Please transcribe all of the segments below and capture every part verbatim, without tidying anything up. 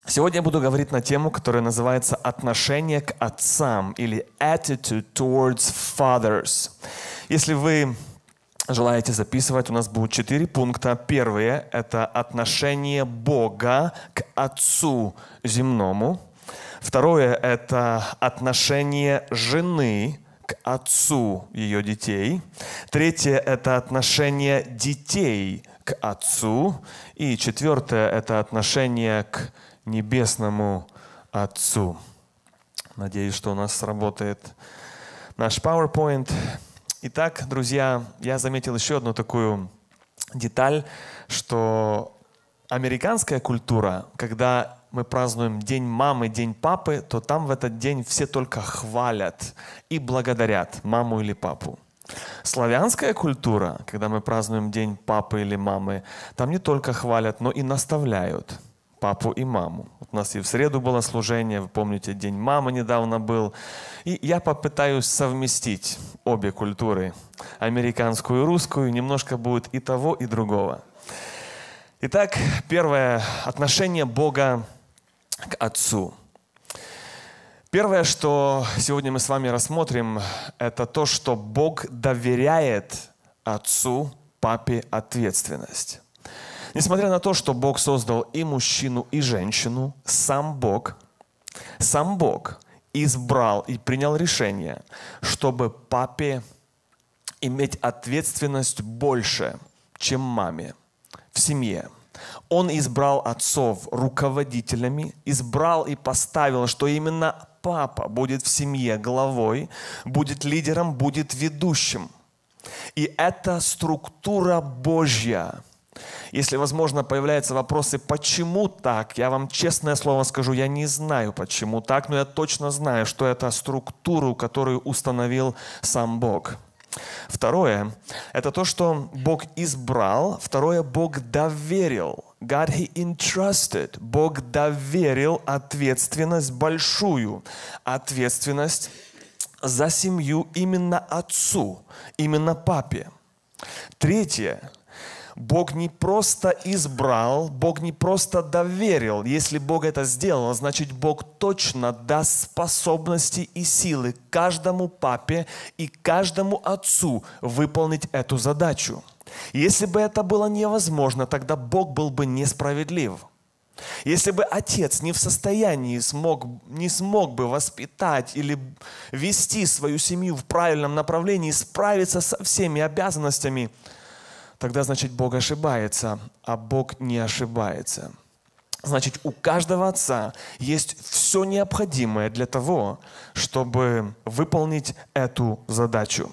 Сегодня я буду говорить на тему, которая называется «Отношение к отцам» или «Attitude towards fathers». Если вы желаете записывать, у нас будут четыре пункта. Первое – это отношение Бога к Отцу земному. Второе – это отношение жены к отцу ее детей. Третье – это отношение детей к Отцу. И четвертое – это отношение к Небесному Отцу. Надеюсь, что у нас сработает наш PowerPoint. Итак, друзья, я заметил еще одну такую деталь, что американская культура, когда мы празднуем День мамы, День папы, то там в этот день все только хвалят и благодарят маму или папу. Славянская культура, когда мы празднуем День папы или мамы, там не только хвалят, но и наставляют папу и маму. Вот у нас и в среду было служение, вы помните, День мамы недавно был. И я попытаюсь совместить обе культуры, американскую и русскую, немножко будет и того, и другого. Итак, первое – отношение Бога к Отцу. Первое, что сегодня мы с вами рассмотрим, это то, что Бог доверяет Отцу, папе ответственность. Несмотря на то, что Бог создал и мужчину, и женщину, сам Бог, сам Бог избрал и принял решение, чтобы папе иметь ответственность больше, чем маме в семье. Он избрал отцов руководителями, избрал и поставил, что именно папа будет в семье главой, будет лидером, будет ведущим. И это структура Божья. Если, возможно, появляются вопросы, почему так, я вам честное слово скажу, я не знаю, почему так, но я точно знаю, что это структуру, которую установил сам Бог. Второе – это то, что Бог избрал. Второе – Бог доверил. God, He entrusted. Бог доверил ответственность большую. Ответственность за семью именно отцу, именно папе. Третье – Бог не просто избрал, Бог не просто доверил. Если Бог это сделал, значит, Бог точно даст способности и силы каждому папе и каждому отцу выполнить эту задачу. Если бы это было невозможно, тогда Бог был бы несправедлив. Если бы отец не в состоянии смог, не смог бы воспитать или вести свою семью в правильном направлении, справиться со всеми обязанностями, тогда, значит, Бог ошибается, а Бог не ошибается. Значит, у каждого отца есть все необходимое для того, чтобы выполнить эту задачу.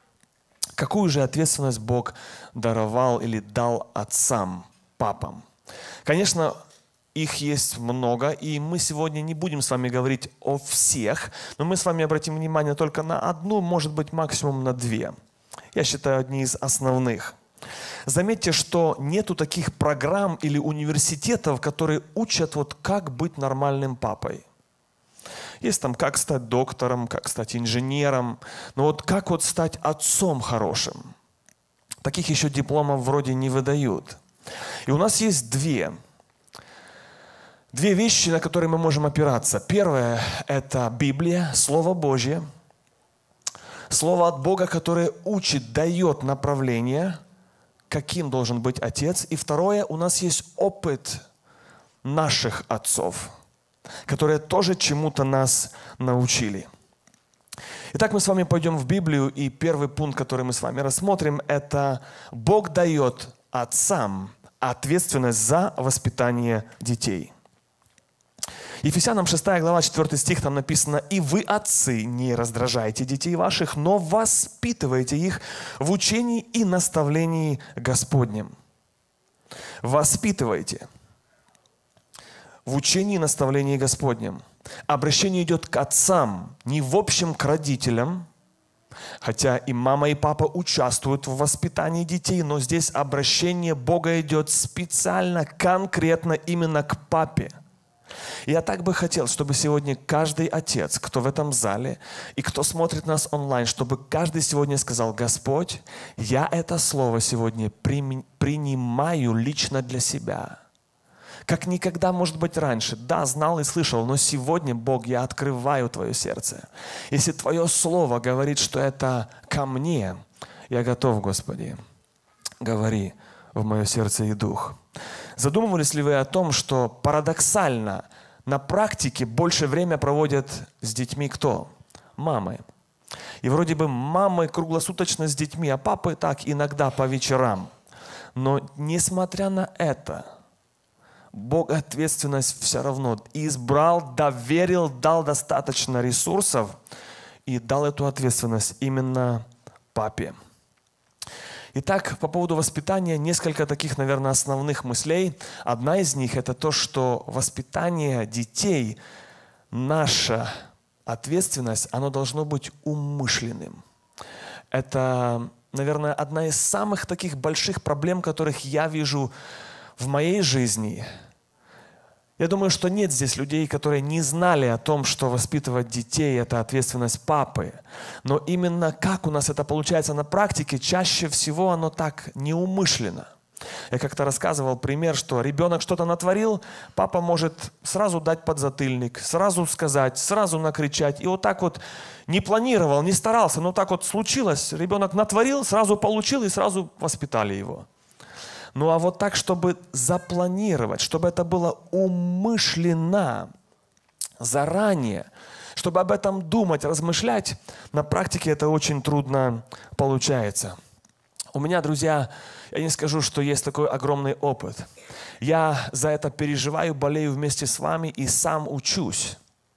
Какую же ответственность Бог даровал или дал отцам, папам? Конечно, их есть много, и мы сегодня не будем с вами говорить о всех, но мы с вами обратим внимание только на одну, может быть, максимум на две. Я считаю, одни из основных. Заметьте, что нету таких программ или университетов, которые учат, вот, как быть нормальным папой. Есть там, как стать доктором, как стать инженером, но вот как вот стать отцом хорошим. Таких еще дипломов вроде не выдают. И у нас есть две. Две вещи, на которые мы можем опираться. Первое – это Библия, Слово Божье. Слово от Бога, которое учит, дает направление, каким должен быть отец. И второе, у нас есть опыт наших отцов, которые тоже чему-то нас научили. Итак, мы с вами пойдем в Библию, и первый пункт, который мы с вами рассмотрим, это Бог дает отцам ответственность за воспитание детей. Ефесянам шестая глава, четвёртый стих, там написано: «И вы, отцы, не раздражайте детей ваших, но воспитывайте их в учении и наставлении Господнем». Воспитывайте в учении и наставлении Господнем. Обращение идет к отцам, не в общем к родителям, хотя и мама, и папа участвуют в воспитании детей, но здесь обращение Бога идет специально, конкретно именно к папе. Я так бы хотел, чтобы сегодня каждый отец, кто в этом зале и кто смотрит нас онлайн, чтобы каждый сегодня сказал: Господь, я это слово сегодня принимаю лично для себя. как никогда, может быть, раньше. Да, знал и слышал, но сегодня, Бог, я открываю Твое сердце. Если Твое Слово говорит, что это ко мне, я готов, Господи. Говори в мое сердце и дух. Задумывались ли вы о том, что парадоксально на практике больше время проводят с детьми кто? Мамы. И вроде бы мамы круглосуточно с детьми, а папы так иногда по вечерам. Но несмотря на это, Бог ответственность все равно избрал, доверил, дал достаточно ресурсов и дал эту ответственность именно папе. Итак, по поводу воспитания несколько таких, наверное, основных мыслей. Одна из них – это то, что воспитание детей, наша ответственность, оно должно быть умышленным. Это, наверное, одна из самых таких больших проблем, которых я вижу в моей жизни. Я думаю, что нет здесь людей, которые не знали о том, что воспитывать детей – это ответственность папы. Но именно как у нас это получается на практике, чаще всего оно так неумышленно. Я как-то рассказывал пример, что ребенок что-то натворил, папа может сразу дать подзатыльник, сразу сказать, сразу накричать. И вот так вот не планировал, не старался, но так вот случилось. Ребенок натворил, сразу получил и сразу воспитали его. Ну а вот так, чтобы запланировать, чтобы это было умышленно, заранее, чтобы об этом думать, размышлять, на практике это очень трудно получается. У меня, друзья, я не скажу, что есть такой огромный опыт. Я за это переживаю, болею вместе с вами и сам учусь.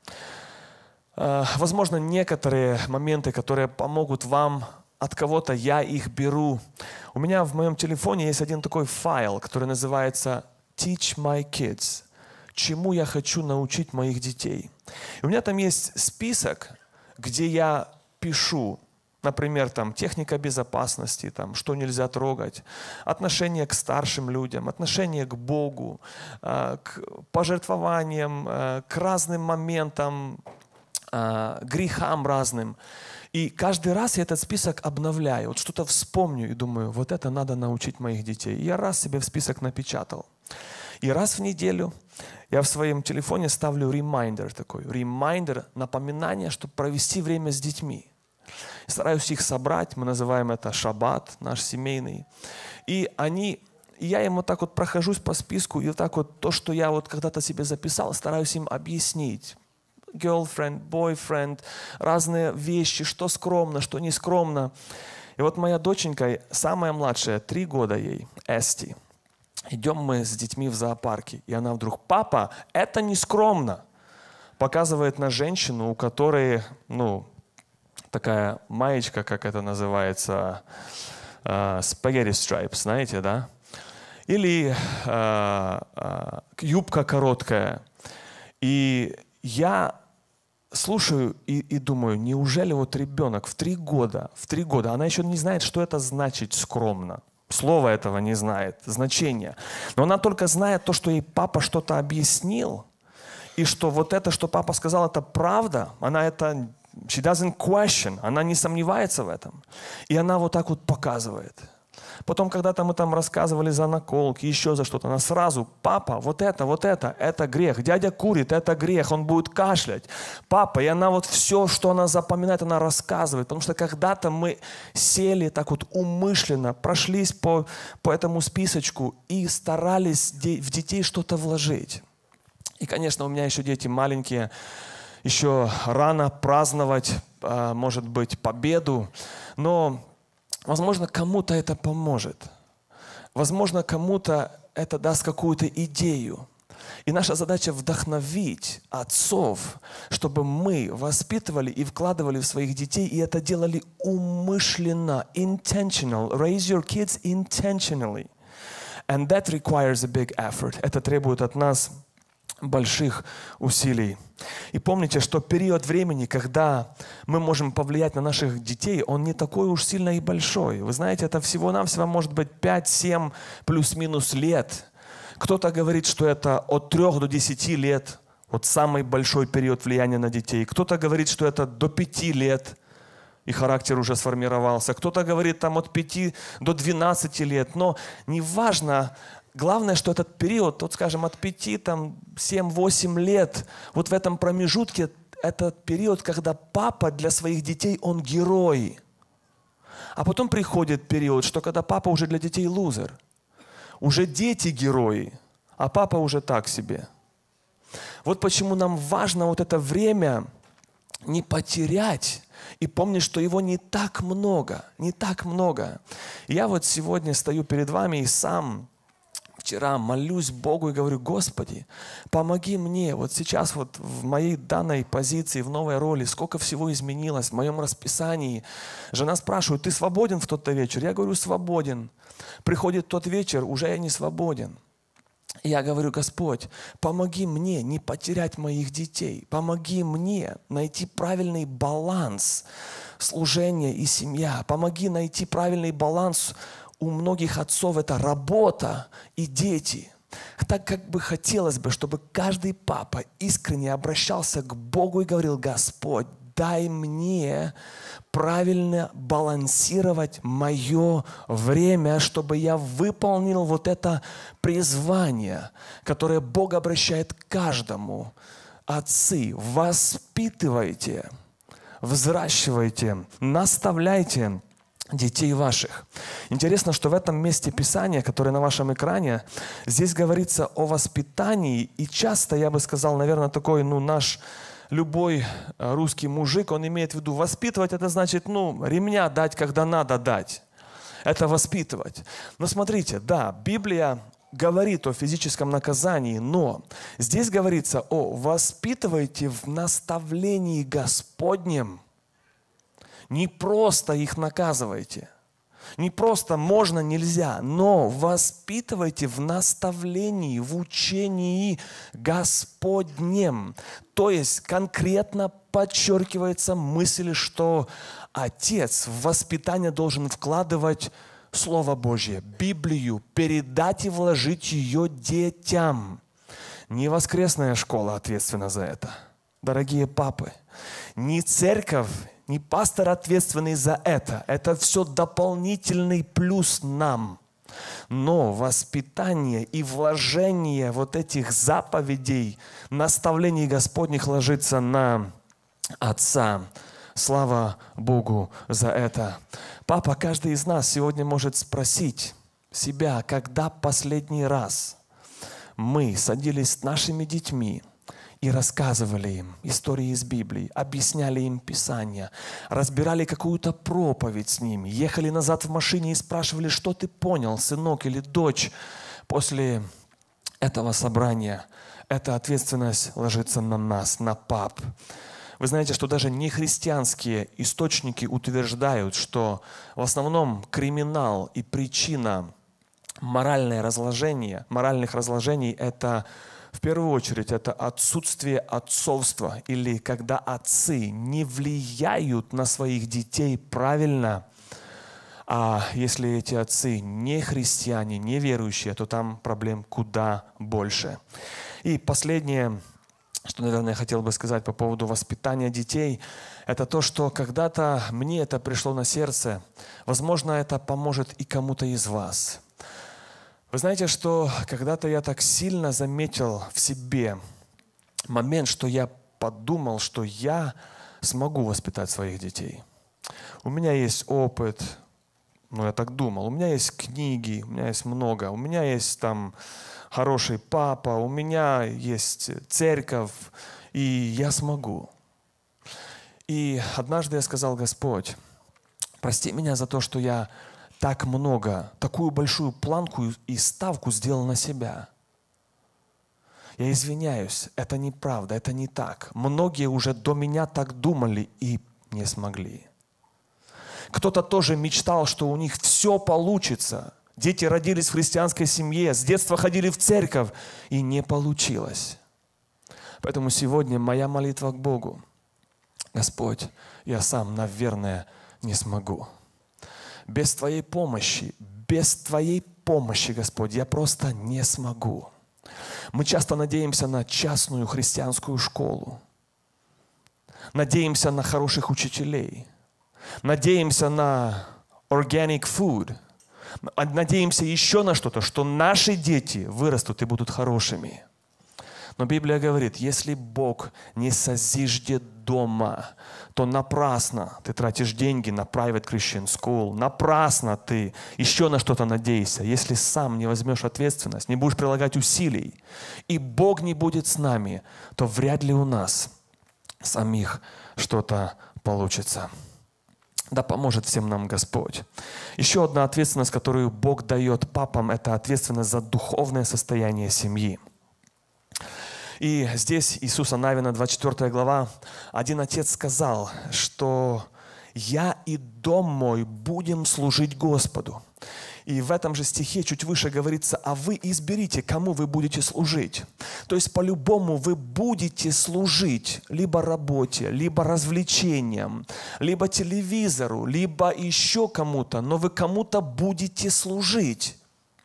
Возможно, некоторые моменты, которые помогут вам, от кого-то я их беру. У меня в моем телефоне есть один такой файл, который называется Teach My Kids. Чему я хочу научить моих детей. И у меня там есть список, где я пишу, например, там, техника безопасности, там, что нельзя трогать, отношение к старшим людям, отношение к Богу, э, к пожертвованиям, э, к разным моментам, э, грехам разным. И каждый раз я этот список обновляю, вот что-то вспомню и думаю, вот это надо научить моих детей. И я раз себе в список напечатал. И раз в неделю я в своем телефоне ставлю ремайдер такой, ремайдер, напоминание, чтобы провести время с детьми. Стараюсь их собрать, мы называем это шаббат, наш семейный. И они, и я им вот так вот прохожусь по списку, и вот так вот то, что я вот когда-то себе записал, стараюсь им объяснить. Girlfriend, boyfriend, разные вещи, что скромно, что не скромно. И вот моя доченька, самая младшая, три года ей, Эсти. Идем мы с детьми в зоопарке, и она вдруг, папа, это не скромно. Показывает на женщину, у которой, ну, такая маечка, как это называется, uh, spaghetti stripes, знаете, да? Или uh, uh, юбка короткая. И я слушаю и, и думаю, неужели вот ребенок в три года, в три года, она еще не знает, что это значит скромно. Слово этого не знает, значения. Но она только знает то, что ей папа что-то объяснил, и что вот это, что папа сказал, это правда. Она это, she doesn't question, она не сомневается в этом. И она вот так вот показывает. Потом, когда-то мы там рассказывали за наколки, еще за что-то, она сразу, папа, вот это, вот это, это грех. Дядя курит, это грех, он будет кашлять. Папа, и она вот все, что она запоминает, она рассказывает. Потому что когда-то мы сели так вот умышленно, прошлись по, по этому списочку и старались в детей что-то вложить. И, конечно, у меня еще дети маленькие, еще рано праздновать, может быть, победу, но возможно, кому-то это поможет. Возможно, кому-то это даст какую-то идею. И наша задача вдохновить отцов, чтобы мы воспитывали и вкладывали в своих детей, и это делали умышленно, intentional. Raise your kids intentionally. And that requires a big effort. Это требует от нас больших усилий. И помните, что период времени, когда мы можем повлиять на наших детей, он не такой уж сильно и большой. Вы знаете, это всего-навсего может быть пять-семь плюс-минус лет. Кто-то говорит, что это от трёх до десяти лет, вот самый большой период влияния на детей. Кто-то говорит, что это до пяти лет, и характер уже сформировался. Кто-то говорит там от пяти до двенадцати лет. Но неважно, главное, что этот период, вот, скажем, от пяти, там, семь-восемь лет, вот в этом промежутке, это период, когда папа для своих детей, он герой. А потом приходит период, что когда папа уже для детей лузер. Уже дети герои, а папа уже так себе. Вот почему нам важно вот это время не потерять и помнить, что его не так много, не так много. Я вот сегодня стою перед вами и сам вчера молюсь Богу и говорю: Господи, помоги мне. Вот сейчас вот в моей данной позиции, в новой роли, сколько всего изменилось в моем расписании. Жена спрашивает: ты свободен в тот-то вечер? Я говорю: свободен. Приходит тот вечер, уже я не свободен. И я говорю: Господь, помоги мне не потерять моих детей. Помоги мне найти правильный баланс служения и семья. Помоги найти правильный баланс. У многих отцов это работа и дети. Так как бы хотелось бы, чтобы каждый папа искренне обращался к Богу и говорил: Господь, дай мне правильно балансировать мое время, чтобы я выполнил вот это призвание, которое Бог обращает к каждому. Отцы, воспитывайте, взращивайте, наставляйте детей ваших. Интересно, что в этом месте Писания, которое на вашем экране, здесь говорится о воспитании, и часто, я бы сказал, наверное, такой, ну, наш любой русский мужик, он имеет в виду воспитывать, это значит, ну, ремня дать, когда надо дать. Это воспитывать. Но смотрите, да, Библия говорит о физическом наказании, но здесь говорится о воспитывайте в наставлении Господнем. Не просто их наказывайте. Не просто можно, нельзя, но воспитывайте в наставлении, в учении Господнем. То есть конкретно подчеркивается мысль, что отец в воспитание должен вкладывать Слово Божье, Библию, передать и вложить ее детям. Не воскресная школа ответственна за это, дорогие папы. Не церковь, не пастор ответственный за это. Это все дополнительный плюс нам. Но воспитание и вложение вот этих заповедей, наставлений Господних ложится на отца. Слава Богу за это. Папа, каждый из нас сегодня может спросить себя, когда последний раз мы садились с нашими детьми и рассказывали им истории из Библии, объясняли им Писания, разбирали какую-то проповедь с ними, ехали назад в машине и спрашивали: что ты понял, сынок или дочь, после этого собрания. Эта ответственность ложится на нас, на пап. Вы знаете, что даже нехристианские источники утверждают, что в основном криминал и причина моральное разложение, моральных разложений – это в первую очередь это отсутствие отцовства, или когда отцы не влияют на своих детей правильно. А если эти отцы не христиане, не верующие, то там проблем куда больше. И последнее, что, наверное, я хотел бы сказать по поводу воспитания детей, это то, что когда-то мне это пришло на сердце. Возможно, это поможет и кому-то из вас. Вы знаете, что когда-то я так сильно заметил в себе момент, что я подумал, что я смогу воспитать своих детей. У меня есть опыт, ну я так думал, у меня есть книги, у меня есть много, у меня есть там хороший папа, у меня есть церковь, и я смогу. И однажды я сказал: Господь, прости меня за то, что я так много, такую большую планку и ставку сделал на себя. Я извиняюсь, это неправда, это не так. Многие уже до меня так думали и не смогли. Кто-то тоже мечтал, что у них все получится. Дети родились в христианской семье, с детства ходили в церковь, и не получилось. Поэтому сегодня моя молитва к Богу: Господь, я сам, наверное, не смогу. Без Твоей помощи, без Твоей помощи, Господь, я просто не смогу. Мы часто надеемся на частную христианскую школу. Надеемся на хороших учителей. Надеемся на organic food. надеемся еще на что-то, что наши дети вырастут и будут хорошими. Но Библия говорит, если Бог не созиждет дома, то напрасно ты тратишь деньги на Private Christian School, напрасно ты еще на что-то надеешься, если сам не возьмешь ответственность, не будешь прилагать усилий, и Бог не будет с нами, то вряд ли у нас самих что-то получится. Да поможет всем нам Господь. Еще одна ответственность, которую Бог дает папам, это ответственность за духовное состояние семьи. И здесь Иисуса Навина, двадцать четвёртая глава, один отец сказал, что «Я и дом мой будем служить Господу». И в этом же стихе чуть выше говорится, а вы изберите, кому вы будете служить. То есть по-любому вы будете служить либо работе, либо развлечениям, либо телевизору, либо еще кому-то, но вы кому-то будете служить.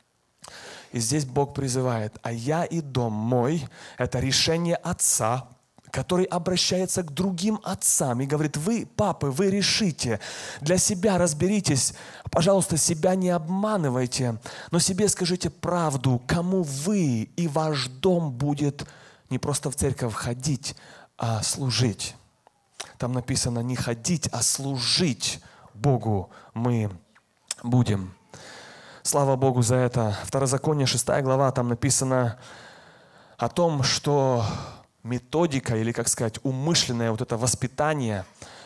И здесь Бог призывает, а я и дом мой, это решение отца, который обращается к другим отцам и говорит, вы, папы, вы решите, для себя разберитесь, пожалуйста, себя не обманывайте, но себе скажите правду, кому вы и ваш дом будет не просто в церковь ходить, а служить. Там написано не ходить, а служить Богу мы будем. Слава Богу за это. Второзаконие, шестая глава, там написано о том, что методика, или, как сказать, умышленное вот это воспитание,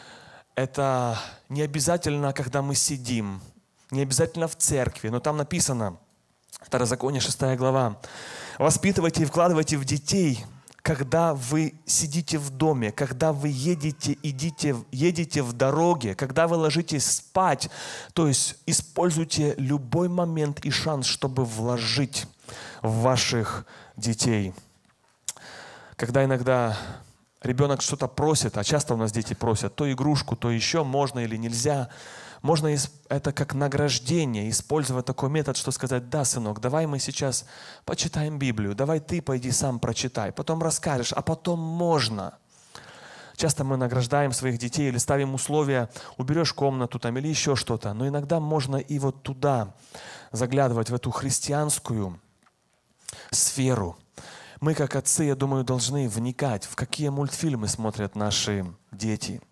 это не обязательно, когда мы сидим, не обязательно в церкви, но там написано, Второзаконие, шестая глава, «Воспитывайте и вкладывайте в детей, когда вы сидите в доме, когда вы едете, идите, едете в дороге, когда вы ложитесь спать». То есть используйте любой момент и шанс, чтобы вложить в ваших детей. Когда иногда ребенок что-то просит, а часто у нас дети просят то игрушку, то еще, можно или нельзя, можно это как награждение, использовать такой метод, что сказать, да, сынок, давай мы сейчас почитаем Библию, давай ты пойди сам прочитай, потом расскажешь, а потом можно. Часто мы награждаем своих детей или ставим условия, уберешь комнату там или еще что-то, но иногда можно и вот туда заглядывать, в эту христианскую сферу. Мы, как отцы, я думаю, должны вникать, в какие мультфильмы смотрят наши дети,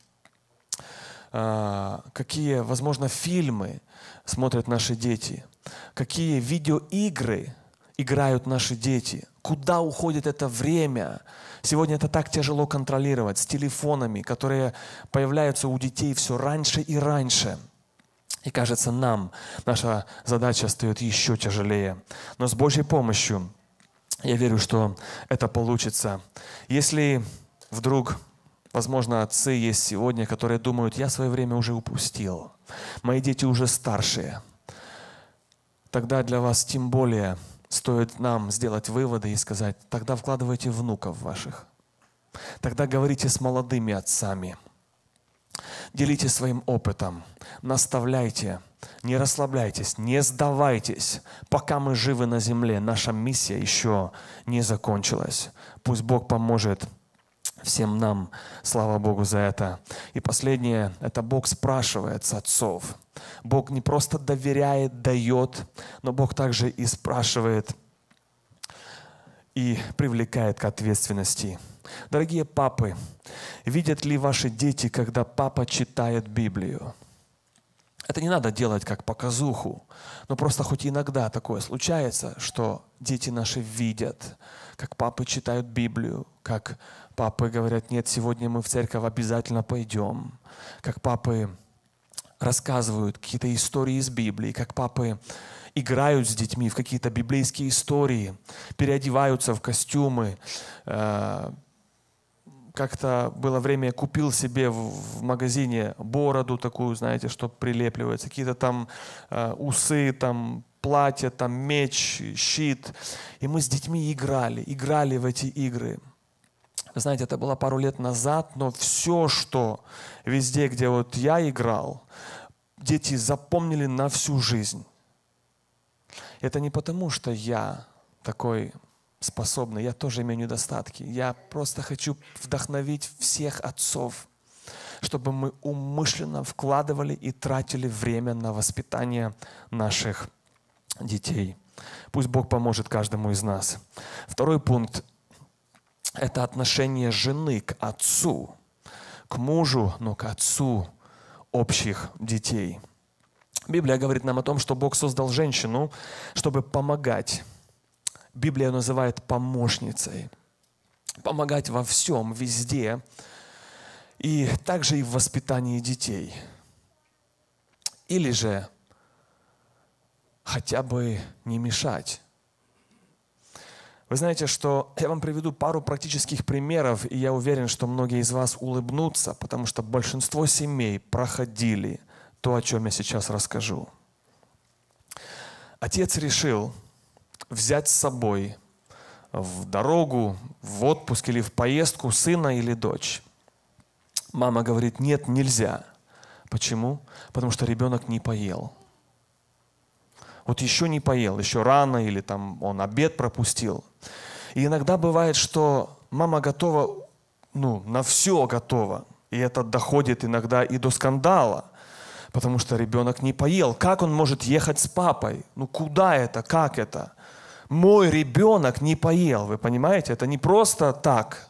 какие, возможно, фильмы смотрят наши дети, какие видеоигры играют наши дети, куда уходит это время. Сегодня это так тяжело контролировать с телефонами, которые появляются у детей все раньше и раньше. И кажется, нам наша задача стоит еще тяжелее. Но с Божьей помощью я верю, что это получится. Если вдруг, возможно, отцы есть сегодня, которые думают, я свое время уже упустил, мои дети уже старшие, тогда для вас тем более стоит нам сделать выводы и сказать, тогда вкладывайте внуков ваших, тогда говорите с молодыми отцами, делитесь своим опытом, наставляйте, не расслабляйтесь, не сдавайтесь. Пока мы живы на земле, наша миссия еще не закончилась. Пусть Бог поможет всем нам. Слава Богу за это. И последнее, это Бог спрашивает с отцов. Бог не просто доверяет, дает, но Бог также и спрашивает и привлекает к ответственности. Дорогие папы, видят ли ваши дети, когда папа читает Библию? Это не надо делать как показуху, но просто хоть иногда такое случается, что дети наши видят, как папы читают Библию, как папы говорят, нет, сегодня мы в церковь обязательно пойдем, как папы рассказывают какие-то истории из Библии, как папы играют с детьми в какие-то библейские истории, переодеваются в костюмы. Как-то было время, я купил себе в магазине бороду такую, знаете, что прилепливается, какие-то там э, усы, там платье, там меч, щит. И мы с детьми играли, играли в эти игры. Вы знаете, это было пару лет назад, но все, что везде, где вот я играл, дети запомнили на всю жизнь. Это не потому, что я такой способный, я тоже имею недостатки. Я просто хочу вдохновить всех отцов, чтобы мы умышленно вкладывали и тратили время на воспитание наших детей. Пусть Бог поможет каждому из нас. Второй пункт – это отношение жены к отцу, к мужу, но к отцу общих детей. Библия говорит нам о том, что Бог создал женщину, чтобы помогать. Библия ее называет помощницей. Помогать во всем, везде. И также и в воспитании детей. Или же хотя бы не мешать. Вы знаете, что я вам приведу пару практических примеров, и я уверен, что многие из вас улыбнутся, потому что большинство семей проходили то, о чем я сейчас расскажу. Отец решил взять с собой в дорогу, в отпуск или в поездку сына или дочь. Мама говорит: нет, нельзя. Почему? Потому что ребенок не поел. Вот еще не поел, еще рано, или там он обед пропустил. И иногда бывает, что мама готова, ну, на все готова. И это доходит иногда и до скандала, потому что ребенок не поел. Как он может ехать с папой? Ну, куда это? Как это? Мой ребенок не поел, вы понимаете? Это не просто так.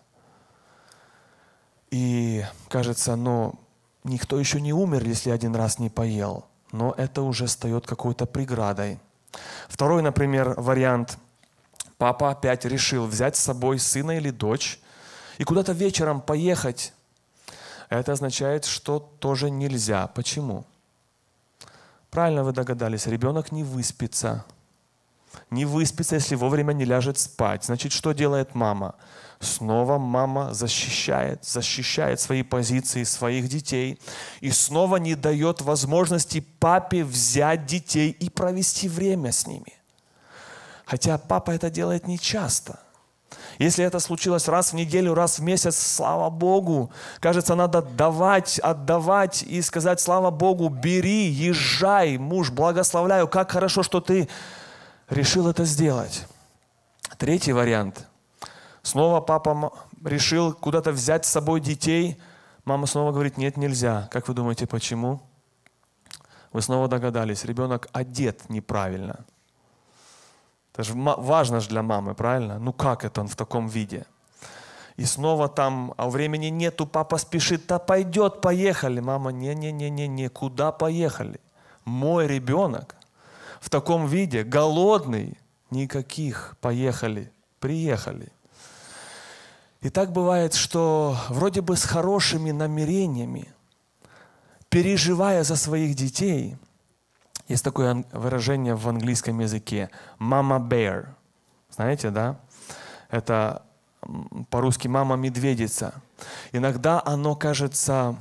И кажется, ну, никто еще не умер, если один раз не поел. Но это уже стает какой-то преградой. Второй, например, вариант. Папа опять решил взять с собой сына или дочь и куда-то вечером поехать. Это означает, что тоже нельзя. Почему? Правильно вы догадались, ребенок не выспится. Не выспится, если вовремя не ляжет спать. Значит, что делает мама? Снова мама защищает, защищает свои позиции, своих детей. И снова не дает возможности папе взять детей и провести время с ними. Хотя папа это делает нечасто. Если это случилось раз в неделю, раз в месяц, слава Богу. Кажется, надо давать, отдавать и сказать: слава Богу, бери, езжай, муж, благословляю. Как хорошо, что ты решил это сделать. Третий вариант. Снова папа решил куда-то взять с собой детей. Мама снова говорит: нет, нельзя. Как вы думаете, почему? Вы снова догадались, ребенок одет неправильно. Это же важно же для мамы, правильно? Ну как это он в таком виде? И снова там, а времени нету, папа спешит, да пойдет, поехали. Мама: не-не-не-не-не, куда поехали? Мой ребенок в таком виде, голодный, никаких, поехали, приехали. И так бывает, что вроде бы с хорошими намерениями, переживая за своих детей, есть такое выражение в английском языке «mama bear». Знаете, да? Это по-русски «мама-медведица». Иногда оно кажется,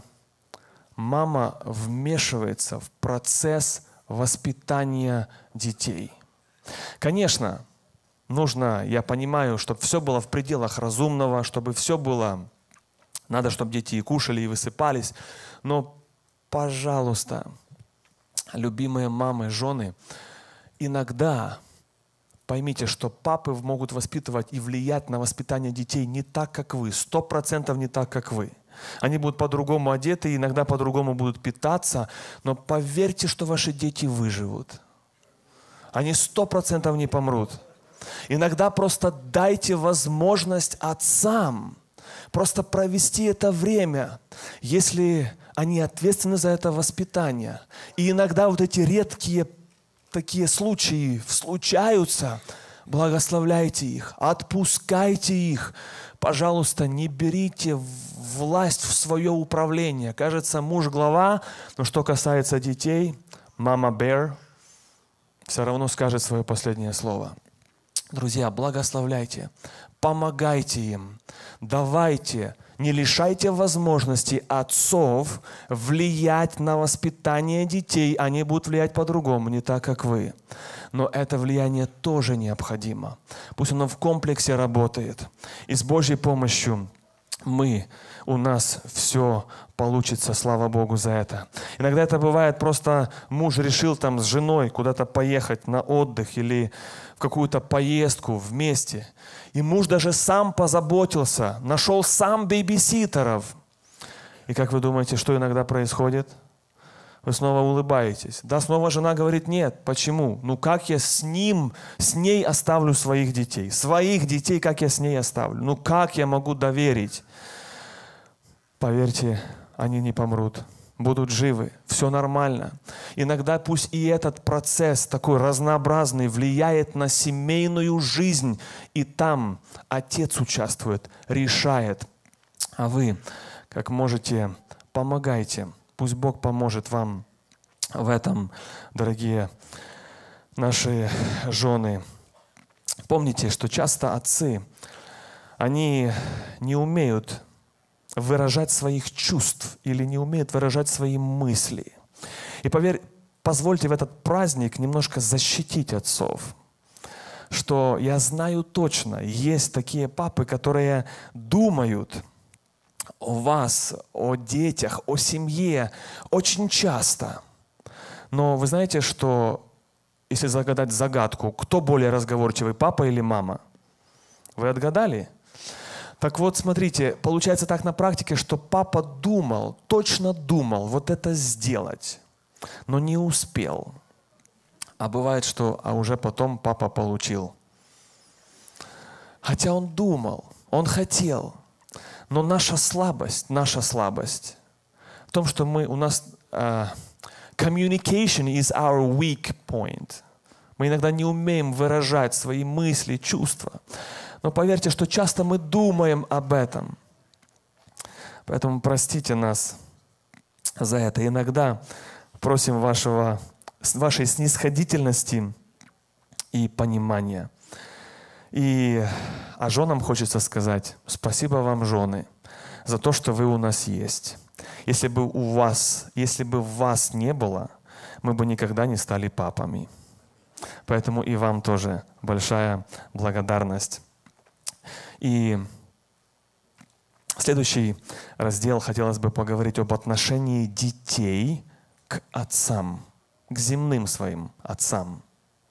мама вмешивается в процесс воспитания детей. Конечно, нужно, я понимаю, чтобы все было в пределах разумного, чтобы все было, надо, чтобы дети и кушали, и высыпались. Но, пожалуйста, любимые мамы, жены, иногда поймите, что папы могут воспитывать и влиять на воспитание детей не так, как вы, сто процентов не так, как вы. Они будут по-другому одеты, иногда по-другому будут питаться, но поверьте, что ваши дети выживут. Они сто процентов не помрут. Иногда просто дайте возможность отцам просто провести это время, если они ответственны за это воспитание. И иногда вот эти редкие такие случаи случаются, благословляйте их, отпускайте их. Пожалуйста, не берите власть в свое управление. Кажется, муж глава, но что касается детей, мама bear все равно скажет свое последнее слово. Друзья, благословляйте, помогайте им, давайте, не лишайте возможности отцов влиять на воспитание детей. Они будут влиять по-другому, не так, как вы. Но это влияние тоже необходимо. Пусть оно в комплексе работает. И с Божьей помощью мы, у нас все получится, слава Богу за это. Иногда это бывает просто муж решил там с женой куда-то поехать на отдых или в какую-то поездку вместе. И муж даже сам позаботился, нашел сам бейбиситеров. И как вы думаете, что иногда происходит? Вы снова улыбаетесь. Да, снова жена говорит нет. Почему? Ну как я с ним, с ней оставлю своих детей? Своих детей, как я с ней оставлю? Ну как я могу доверить? Поверьте, они не помрут. Будут живы. Все нормально. Иногда пусть и этот процесс такой разнообразный влияет на семейную жизнь. И там отец участвует, решает. А вы, как можете, помогайте. Пусть Бог поможет вам в этом, дорогие наши жены. Помните, что часто отцы, они не умеют выражать своих чувств или не умеют выражать свои мысли. И поверь, позвольте в этот праздник немножко защитить отцов, что я знаю точно, есть такие папы, которые думают о вас, о детях, о семье очень часто. Но вы знаете, что если загадать загадку, кто более разговорчивый, папа или мама? Вы отгадали? Так вот, смотрите, получается так на практике, что папа думал, точно думал вот это сделать, но не успел. А бывает, что а уже потом папа получил. Хотя он думал, он хотел. Но наша слабость, наша слабость в том, что мы, у нас uh, communication is our weak point. Мы иногда не умеем выражать свои мысли, чувства. Но поверьте, что часто мы думаем об этом. Поэтому простите нас за это. Иногда просим вашего, вашей снисходительности и понимания. И а женам хочется сказать: спасибо вам, жены, за то, что вы у нас есть. Если бы у вас, если бы вас не было, мы бы никогда не стали папами. Поэтому и вам тоже большая благодарность. И следующий раздел хотелось бы поговорить об отношении детей к отцам, к земным своим отцам.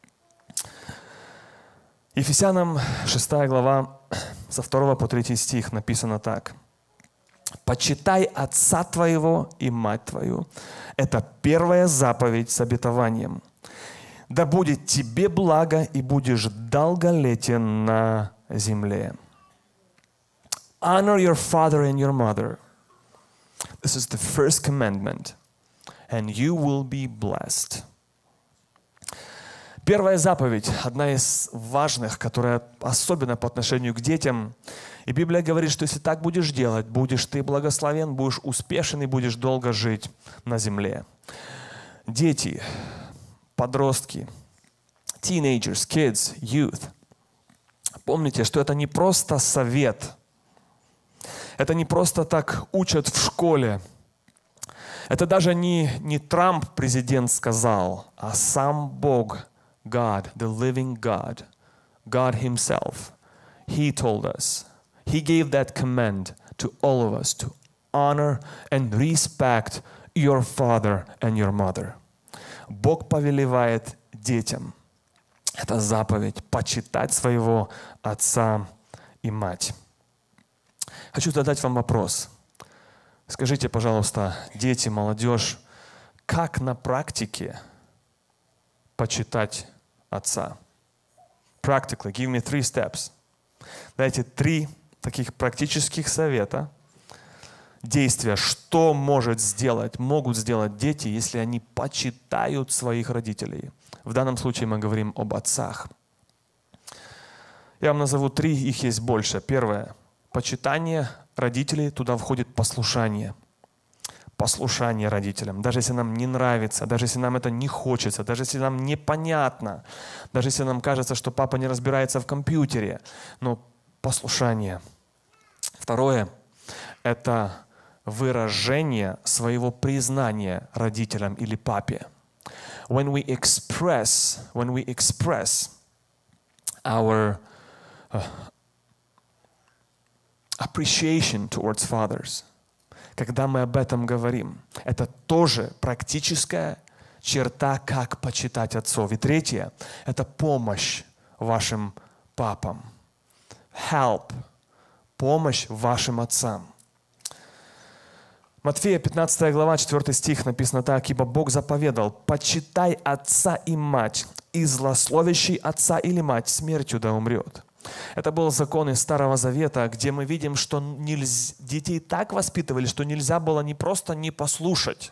Ефесянам шестая глава, со второго по третий стих написано так. «Почитай отца твоего и мать твою». Это первая заповедь с обетованием. «Да будет тебе благо, и будешь долголетен на земле». Honor your father and your mother. This is the first commandment, and you will be blessed. Первая заповедь, одна из важных, которая особенно по отношению к детям. И Библия говорит, что если так будешь делать, будешь ты благословен, будешь успешен и будешь долго жить на земле. Дети, подростки, teenagers, kids, youth. Помните, что это не просто совет. Это не просто так учат в школе. Это даже не, не Трамп, президент, сказал, а сам Бог, God, the living God, God Himself, He told us, He gave that command to all of us to honor and respect your father and your mother. Бог повелевает детям. Это заповедь почитать своего отца и мать. Хочу задать вам вопрос. Скажите, пожалуйста, дети, молодежь, как на практике почитать отца? Practically, give me three steps. Дайте три таких практических совета, действия, что может сделать, могут сделать дети, если они почитают своих родителей. В данном случае мы говорим об отцах. Я вам назову три, их есть больше. Первое. Почитание родителей, туда входит послушание. Послушание родителям. Даже если нам не нравится, даже если нам это не хочется, даже если нам непонятно, даже если нам кажется, что папа не разбирается в компьютере, но послушание. Второе – это выражение своего признания родителям или папе. When we express, when we express our uh, appreciation towards fathers, когда мы об этом говорим, это тоже практическая черта, как почитать отцов. И третье – это помощь вашим папам. Help. Помощь вашим отцам. Матфея пятнадцатая глава, четвёртый стих написано так: «Ибо Бог заповедал: почитай отца и мать, и злословящий отца или мать смертью да умрет». Это был закон из Старого Завета, где мы видим, что нельзя, детей так воспитывали, что нельзя было не просто не послушать,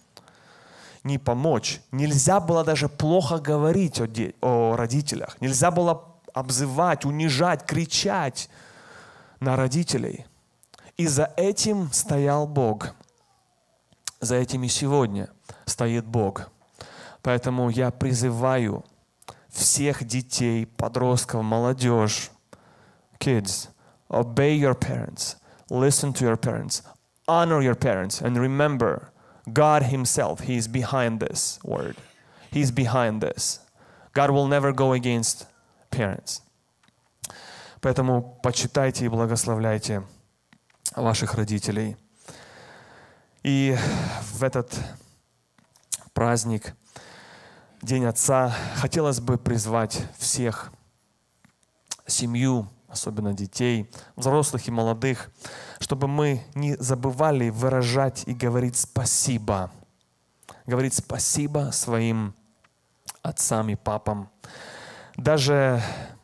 не помочь. Нельзя было даже плохо говорить о, де- о родителях. Нельзя было обзывать, унижать, кричать на родителей. И за этим стоял Бог. За этим и сегодня стоит Бог. Поэтому я призываю всех детей, подростков, молодежь, kids, obey your parents, listen to your parents, honor your parents, and remember, God Himself, He is behind this word. He is behind this. God will never go against parents. Поэтому почитайте и благословляйте ваших родителей. И в этот праздник, День Отца, хотелось бы призвать всех, семью, особенно детей, взрослых и молодых, чтобы мы не забывали выражать и говорить спасибо. Говорить спасибо своим отцам и папам. Даже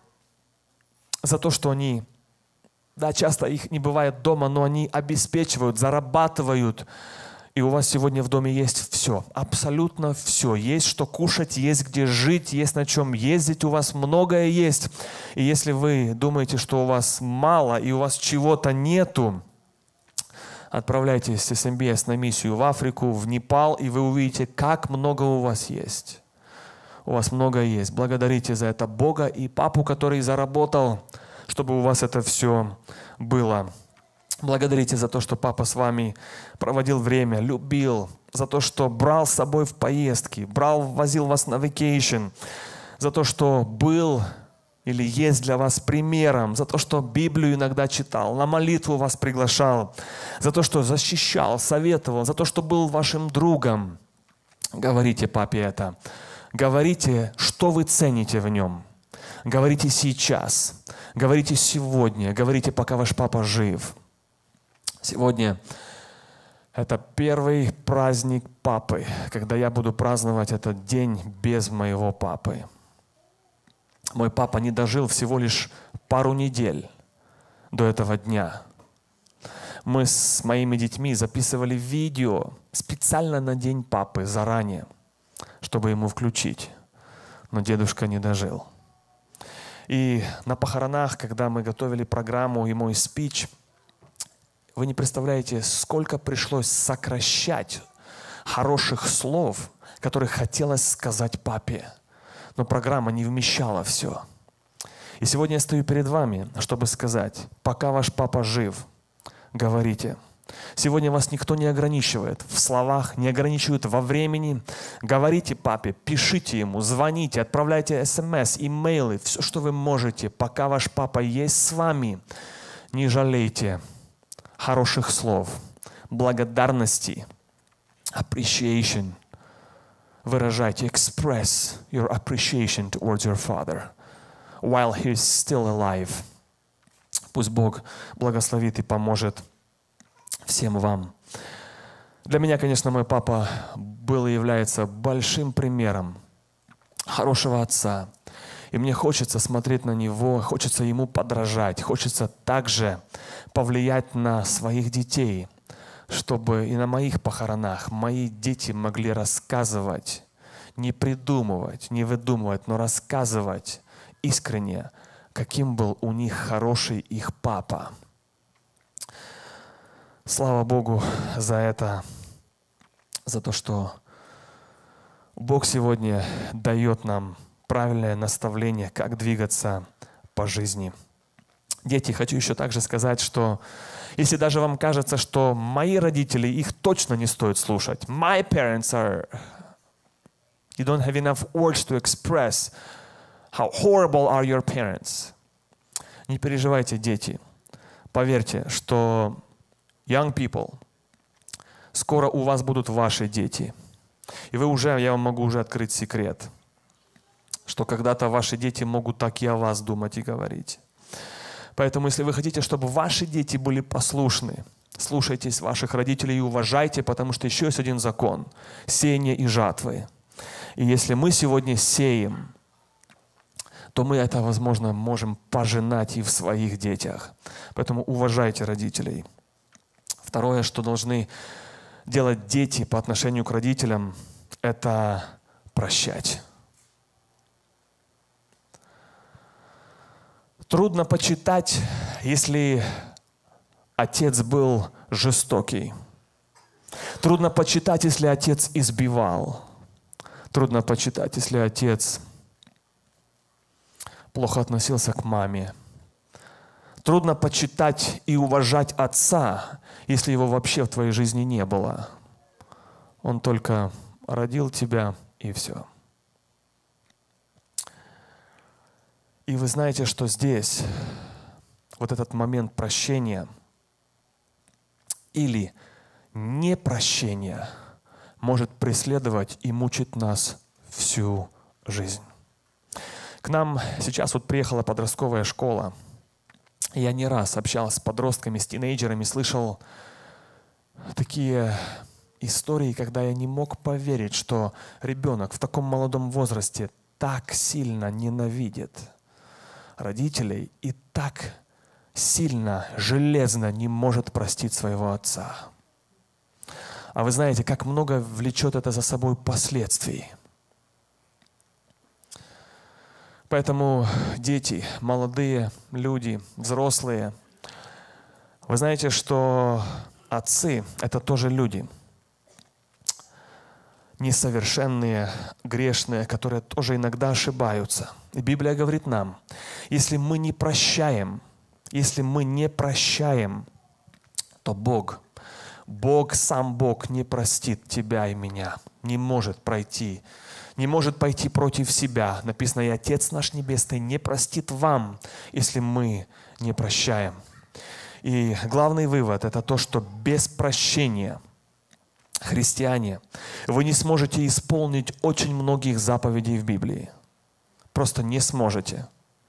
за то, что они, да, часто их не бывает дома, но они обеспечивают, зарабатывают. И у вас сегодня в доме есть все, абсолютно все. Есть что кушать, есть где жить, есть на чем ездить, у вас многое есть. И если вы думаете, что у вас мало и у вас чего-то нету, отправляйтесь с эс эм би эс на миссию в Африку, в Непал, и вы увидите, как много у вас есть. У вас много есть. Благодарите за это Бога и папу, который заработал, чтобы у вас это все было. Благодарите за то, что папа с вами проводил время, любил, за то, что брал с собой в поездки, брал, возил вас на vacation, за то, что был или есть для вас примером, за то, что Библию иногда читал, на молитву вас приглашал, за то, что защищал, советовал, за то, что был вашим другом. Говорите папе это. Говорите, что вы цените в нем. Говорите сейчас, говорите сегодня, говорите, пока ваш папа жив. Сегодня это первый праздник папы, когда я буду праздновать этот день без моего папы. Мой папа не дожил всего лишь пару недель до этого дня. Мы с моими детьми записывали видео специально на день папы заранее, чтобы ему включить. Но дедушка не дожил. И на похоронах, когда мы готовили программу и мой спич, вы не представляете, сколько пришлось сокращать хороших слов, которых хотелось сказать папе. Но программа не вмещала все. И сегодня я стою перед вами, чтобы сказать, пока ваш папа жив, говорите. Сегодня вас никто не ограничивает в словах, не ограничивает во времени. Говорите папе, пишите ему, звоните, отправляйте эс эм эс, имейлы, все, что вы можете, пока ваш папа есть с вами. Не жалейте хороших слов, благодарности, appreciation. Выражайте, express your appreciation towards your father while he is still alive. Пусть Бог благословит и поможет всем вам. Для меня, конечно, мой папа был и является большим примером хорошего отца. И мне хочется смотреть на него, хочется ему подражать, хочется также повлиять на своих детей, чтобы и на моих похоронах мои дети могли рассказывать, не придумывать, не выдумывать, но рассказывать искренне, каким был у них хороший их папа. Слава Богу за это, за то, что Бог сегодня дает нам правильное наставление, как двигаться по жизни. Дети, хочу еще также сказать, что если даже вам кажется, что мои родители, их точно не стоит слушать. My parents are... You don't have enough words to express how horrible are your parents. Не переживайте, дети. Поверьте, что young people, скоро у вас будут ваши дети. И вы уже, я вам могу уже открыть секрет, что когда-то ваши дети могут так и о вас думать и говорить. Поэтому, если вы хотите, чтобы ваши дети были послушны, Слушайтесь ваших родителей и уважайте, потому что еще есть один закон – сеяние и жатвы. И если мы сегодня сеем, то мы это, возможно, можем пожинать и в своих детях. Поэтому уважайте родителей. Второе, что должны делать дети по отношению к родителям, это прощать. Трудно почитать, если отец был жестокий. Трудно почитать, если отец избивал. Трудно почитать, если отец плохо относился к маме. Трудно почитать и уважать отца, если его вообще в твоей жизни не было. Он только родил тебя, и все. И вы знаете, что здесь вот этот момент прощения или непрощения может преследовать и мучить нас всю жизнь. К нам сейчас вот приехала подростковая школа. Я не раз общался с подростками, с тинейджерами, слышал такие истории, когда я не мог поверить, что ребенок в таком молодом возрасте так сильно ненавидит родителей и так сильно, железно не может простить своего отца. А вы знаете, как много влечет это за собой последствий. Поэтому дети, молодые люди, взрослые, вы знаете, что отцы – это тоже люди. Несовершенные, грешные, которые тоже иногда ошибаются. И Библия говорит нам, если мы не прощаем, если мы не прощаем, то Бог, Бог, сам Бог не простит тебя и меня, не может пройти, не может пойти против себя. Написано, и Отец наш Небесный не простит вам, если мы не прощаем. И главный вывод – это то, что без прощения, христиане, вы не сможете исполнить очень многих заповедей в Библии. Просто не сможете.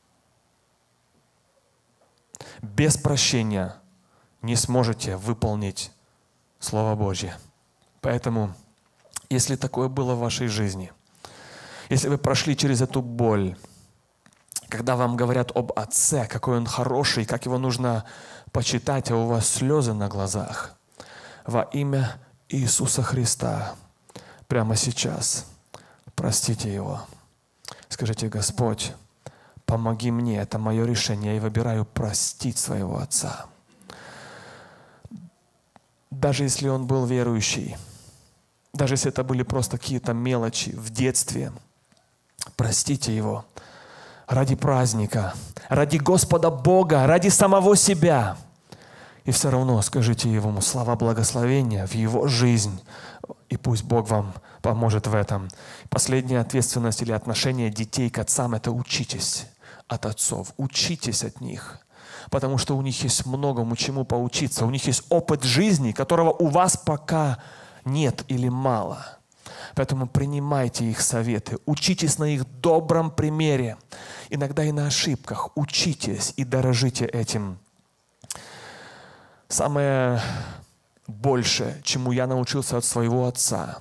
Без прощения не сможете выполнить Слово Божье. Поэтому, если такое было в вашей жизни, если вы прошли через эту боль, когда вам говорят об Отце, какой Он хороший, как Его нужно почитать, а у вас слезы на глазах, во имя Иисуса Христа, прямо сейчас простите Его. Скажите, Господь, помоги мне, это мое решение, я выбираю простить своего отца. Даже если он был верующий, даже если это были просто какие-то мелочи в детстве, простите его ради праздника, ради Господа Бога, ради самого себя. И все равно скажите Ему слова благословения в Его жизнь, и пусть Бог вам поможет в этом. Последняя ответственность или отношение детей к отцам – это учитесь от отцов, учитесь от них, потому что у них есть многому чему поучиться, у них есть опыт жизни, которого у вас пока нет или мало. Поэтому принимайте их советы, учитесь на их добром примере, иногда и на ошибках, учитесь и дорожите этим. Самое большее, чему я научился от своего отца,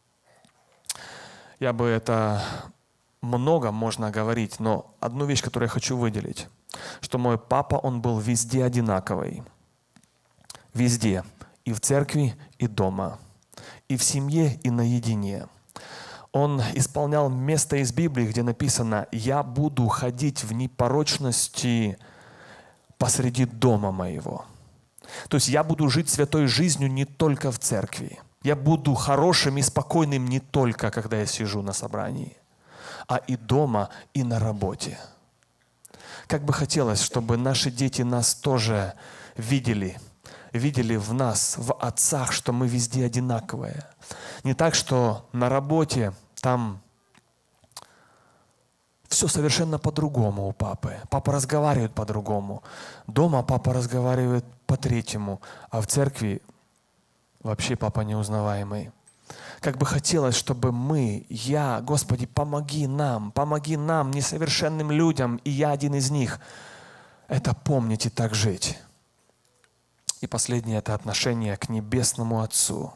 я бы это много можно говорить, но одну вещь, которую я хочу выделить, что мой папа, он был везде одинаковый. Везде. И в церкви, и дома. И в семье, и наедине. Он исполнял место из Библии, где написано: «Я буду ходить в непорочности посреди дома моего». То есть я буду жить святой жизнью не только в церкви. Я буду хорошим и спокойным не только, когда я сижу на собрании, а и дома, и на работе. Как бы хотелось, чтобы наши дети нас тоже видели, видели в нас, в отцах, что мы везде одинаковые. Не так, что на работе там все совершенно по-другому у папы. Папа разговаривает по-другому. Дома папа разговаривает по-третьему, а в церкви вообще папа неузнаваемый. Как бы хотелось, чтобы мы, я, Господи, помоги нам, помоги нам, несовершенным людям, и я один из них, это помнить и так жить. И последнее – это отношение к Небесному Отцу.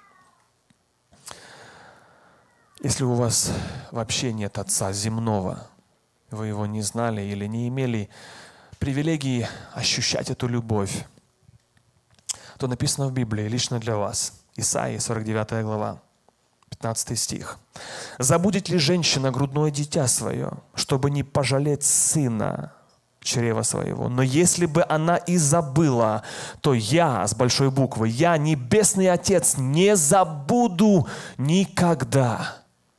Если у вас вообще нет Отца земного, вы его не знали или не имели привилегии ощущать эту любовь, то написано в Библии лично для вас. Исаии, сорок девятая глава, пятнадцатый стих. «Забудет ли женщина грудное дитя свое, чтобы не пожалеть сына чрева своего? Но если бы она и забыла, то я, с большой буквы, я, Небесный Отец, не забуду никогда».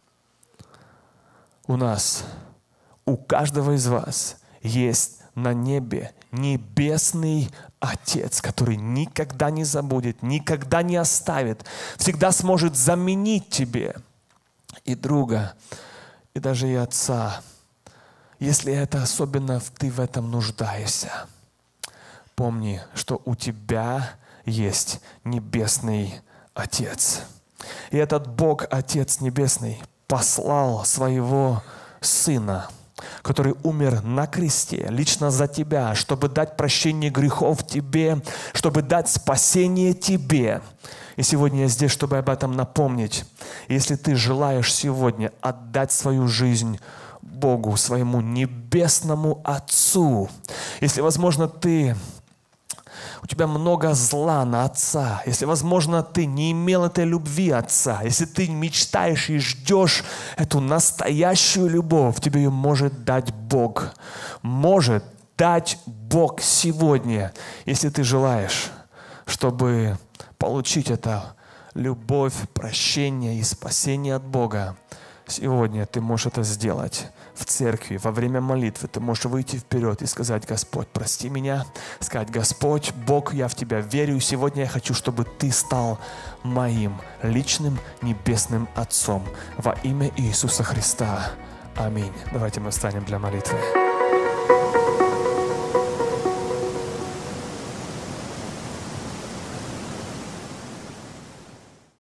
У нас, у каждого из вас есть на небе Небесный Отец, который никогда не забудет, никогда не оставит, всегда сможет заменить тебе и друга, и даже и отца, если это особенно ты в этом нуждаешься. Помни, что у тебя есть Небесный Отец. И этот Бог, Отец Небесный, послал своего Сына, который умер на кресте лично за тебя, чтобы дать прощение грехов тебе, чтобы дать спасение тебе. И сегодня я здесь, чтобы об этом напомнить. Если ты желаешь сегодня отдать свою жизнь Богу, своему Небесному Отцу, если, возможно, ты... у тебя много зла на Отца, если, возможно, ты не имел этой любви Отца, если ты мечтаешь и ждешь эту настоящую любовь, тебе ее может дать Бог. Может дать Бог сегодня, если ты желаешь, чтобы получить эту любовь, прощение и спасение от Бога. Сегодня ты можешь это сделать. В церкви, во время молитвы ты можешь выйти вперед и сказать: Господь, прости меня. Сказать: Господь, Бог, я в Тебя верю. Сегодня я хочу, чтобы Ты стал моим личным Небесным Отцом. Во имя Иисуса Христа. Аминь. Давайте мы встанем для молитвы.